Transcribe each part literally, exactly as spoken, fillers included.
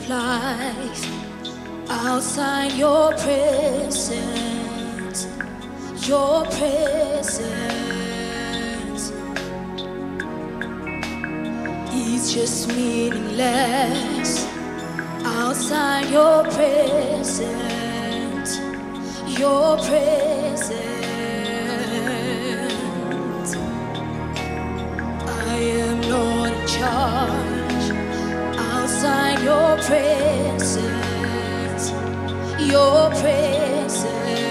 life outside your presence, your presence is just meaningless outside your presence, your presence. I am not in charge outside your presence, your presence.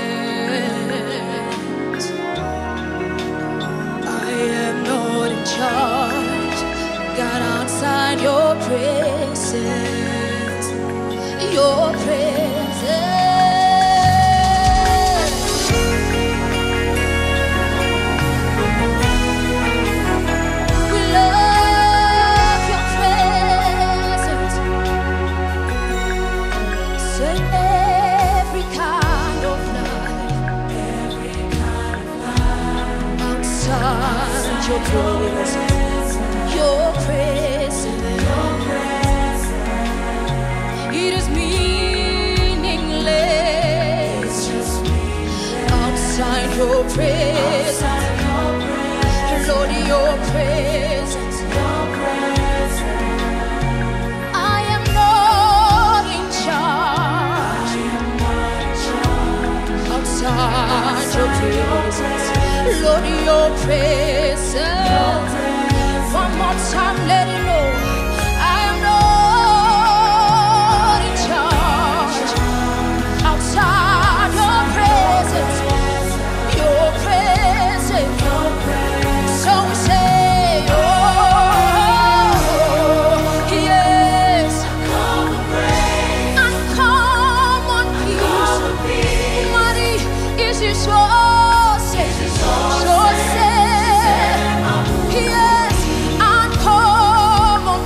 I am not in charge, God, outside your presence, your presence. Your presence, your presence, your presence, it is meaningless, it's just meaningless outside your presence, outside your presence. Lord, your presence, your presence. I am not in charge, I am not in charge outside your presence. Lord, your presence. One more time, let it know. I am not in charge outside your presence, your presence. So we say, oh, yes. Uncommon peace. Mighty is your soul. So say, yes, uncommon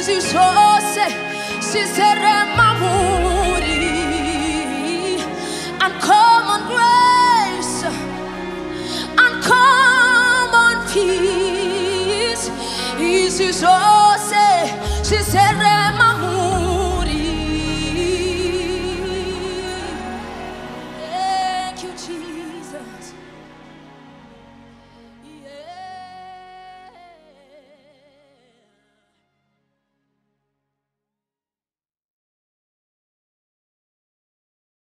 zose zizeremamuri. Uncommon grace, uncommon peace. Zose zizeremamuri.